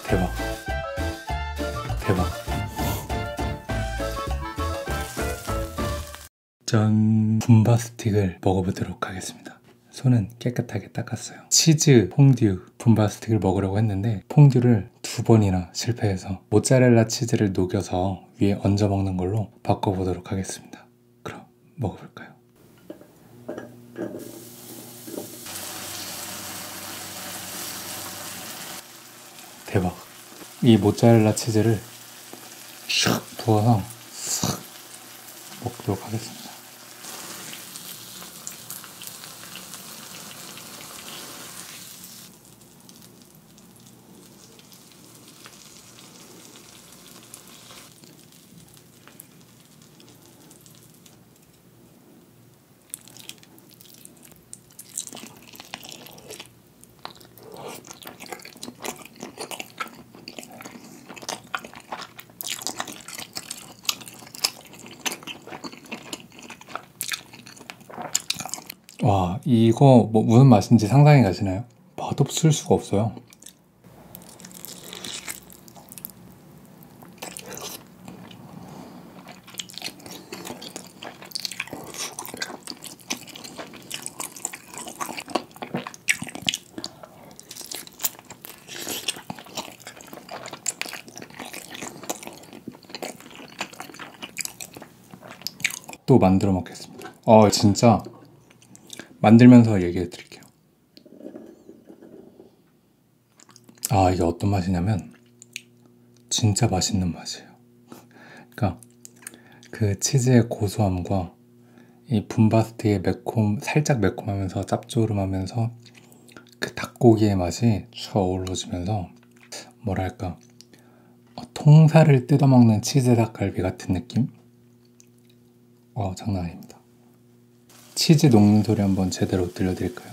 대박. 대박. 짠! 붐바 스틱을 먹어보도록 하겠습니다. 손은 깨끗하게 닦았어요. 치즈 퐁듀 붐바 스틱을 먹으려고 했는데 퐁듀를 2번이나 실패해서 모짜렐라 치즈를 녹여서 위에 얹어 먹는 걸로 바꿔보도록 하겠습니다. 그럼 먹어볼까요? 대박. 이 모짜렐라 치즈를 샥 부어서 싹 먹도록 하겠습니다. 와, 이거 뭐 무슨 맛인지 상상이 가시나요? 맛없을 수가 없어요. 또 만들어 먹겠습니다. 진짜 만들면서 얘기해 드릴게요. 이게 어떤 맛이냐면 진짜 맛있는 맛이에요. 그러니까 그 치즈의 고소함과 이 붐바스틱의 살짝 매콤하면서 짭조름하면서 그 닭고기의 맛이 쭉 어우러지면서 뭐랄까 통살을 뜯어먹는 치즈 닭갈비 같은 느낌? 장난 아닙니다. 치즈 녹는 소리 한번 제대로 들려드릴까요?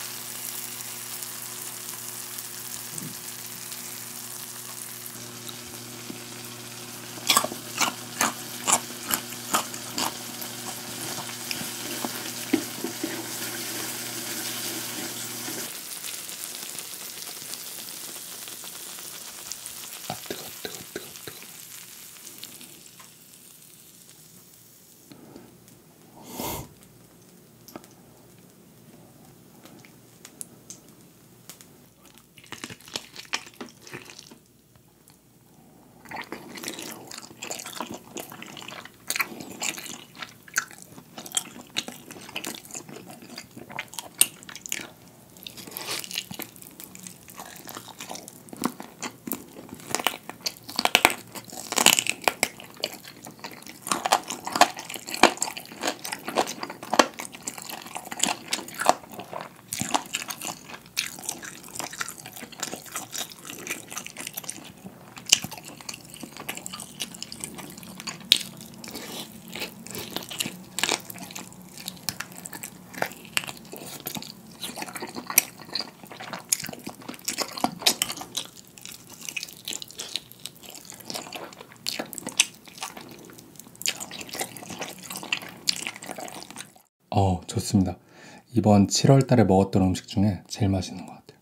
좋습니다. 이번 7월 달에 먹었던 음식 중에 제일 맛있는 것 같아요.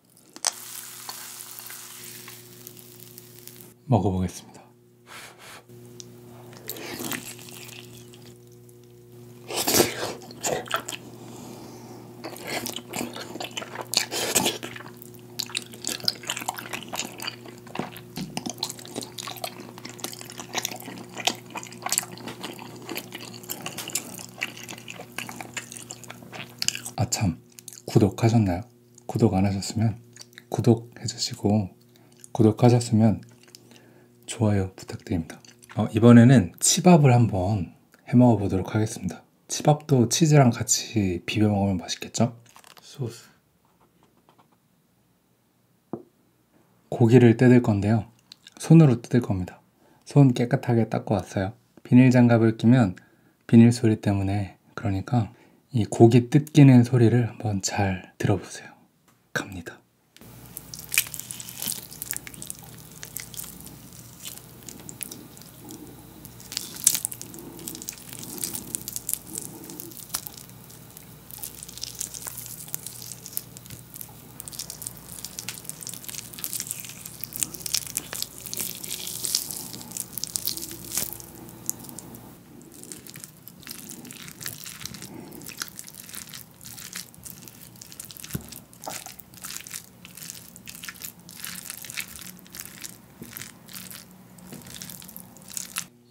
먹어보겠습니다. 참, 구독하셨나요? 구독 안 하셨으면 구독해주시고, 구독하셨으면 좋아요 부탁드립니다. 이번에는 치밥을 한번 해먹어 보도록 하겠습니다. 치밥도 치즈랑 같이 비벼 먹으면 맛있겠죠? 소스. 고기를 뜯을 건데요. 손으로 뜯을 겁니다. 손 깨끗하게 닦고 왔어요. 비닐 장갑을 끼면 비닐 소리 때문에, 그러니까 이 고기 뜯기는 소리를 한번 잘 들어보세요. 갑니다.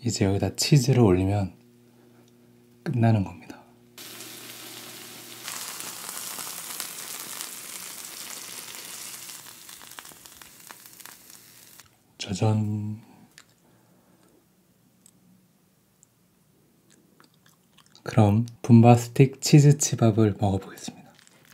이제 여기다 치즈를 올리면 끝나는 겁니다. 짜잔. 그럼 붐바스틱 치즈치밥을 먹어보겠습니다.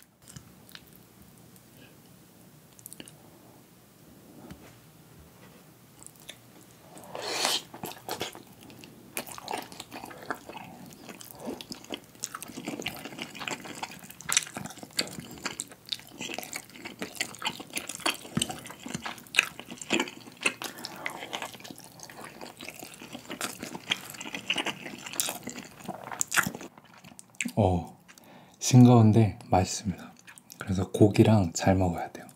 싱거운데 맛있습니다. 그래서 고기랑 잘 먹어야 돼요.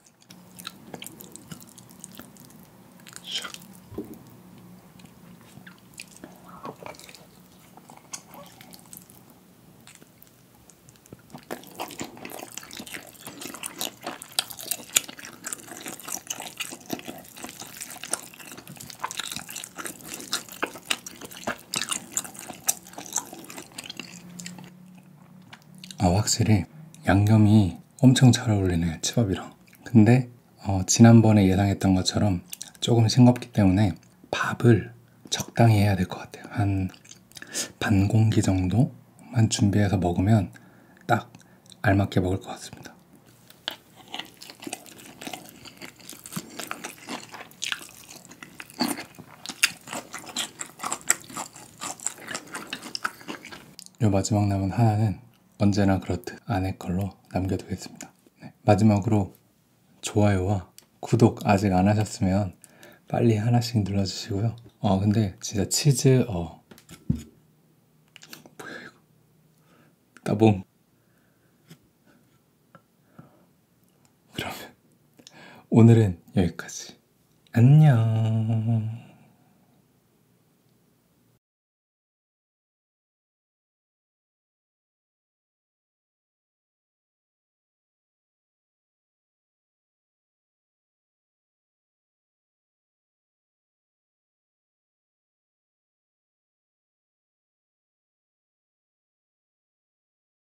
확실히 양념이 엄청 잘 어울리네요, 치밥이랑. 근데 지난번에 예상했던 것처럼 조금 싱겁기 때문에 밥을 적당히 해야 될 것 같아요. 한 반 공기 정도만 준비해서 먹으면 딱 알맞게 먹을 것 같습니다. 요 마지막 남은 하나는 언제나 그렇듯 아내 걸로 남겨두겠습니다. 네, 마지막으로 좋아요와 구독 아직 안 하셨으면 빨리 하나씩 눌러주시고요. 근데 진짜 치즈 뭐야 이거 따봉. 그러면 오늘은 여기까지. 안녕.